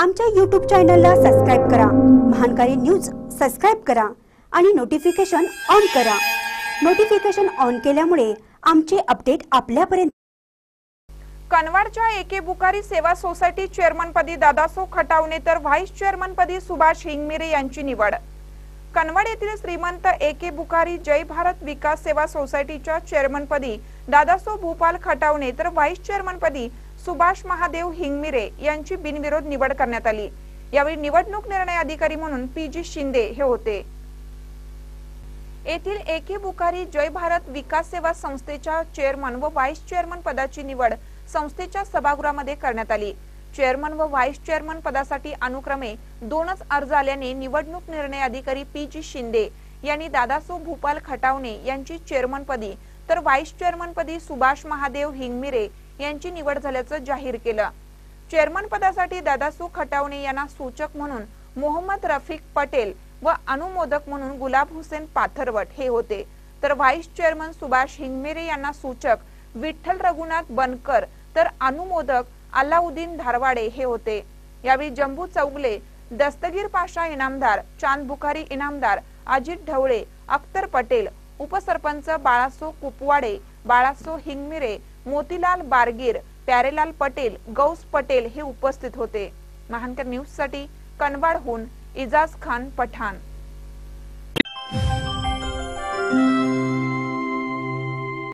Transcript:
आमच्या YouTube चॅनलला subscribe करा। महानकारी न्यूज सबस्क्राइब करा आणि नोटिफिकेशन ऑन करा। नोटिफिकेशन ऑन केल्यामुळे आमचे अपडेट आपल्यापर्यंत। कनवाडच्या एके बुकारी सेवा सोसायटी चेअरमन पदी दादासो खटावणे तर व्हाईस चेअरमन पदी सुभाष हिंगमिरे यांची निवड। कनवाड येथील श्रीमंत एके बुकारी जय भारत विकास सेवा सोसायटीच्या चेअरमन पदी दादासो भूपाल खटावणे तर व्हाईस चेअरमन पदी सुभाष महादेव हिंगमिरे यांची बिनविरोध निवड करण्यात आली। यावेळी निवडणूक निर्णय अधिकारी म्हणून पी.जी. शिंदे हे होते। येथील एके बुकारी जय भारत विकास सेवा संस्थेच्या चेअरमन व व्हाईस चेअरमन पदाची निवड संस्थेच्या सभागृहामध्ये करण्यात आली। चेअरमन व व्हाईस चेअरमन पदासाठी अनुक्रमे 2च अर्ज आल्याने निवडणूक निर्णय अधिकारी पी.जी. शिंदे यांनी दादासो भूपाल खटावणे यांची चेअरमन पदी तर व्हाईस चेअरमन पदी सुभाष महादेव हिंगमिरे यांची निवड झाल्याचं जाहीर केलं। चेअरमन पदासाठी दादासो खटावणे यांना सूचक म्हणून मोहम्मद रफिक पटेल व अनुमोदक म्हणून गुलाब हुसेन पाथरवट हे होते, तर व्हाईस चेअरमन सुभाष हिंगमिरे यांना सूचक विठ्ठल रघुनाथ बनकर तर अनुमोदक अल्लाउद्दीन धारवाडे हे होते। यावेळी जंबू चौगले, दस्तगीर पाशा इनामदार, चांद बुखारी इनामदार, अजित ढवळे, अख्तर पटेल, उपसरपंच बाळासो कुपवाडे, बाळासो हिंगमिरे, मोतीलाल बारगीर, प्यारेलाल पटेल, गौस पटेल हे उपस्थित होते। महानकर न्यूज साठी कनवाडहून इजाज खान पठाण।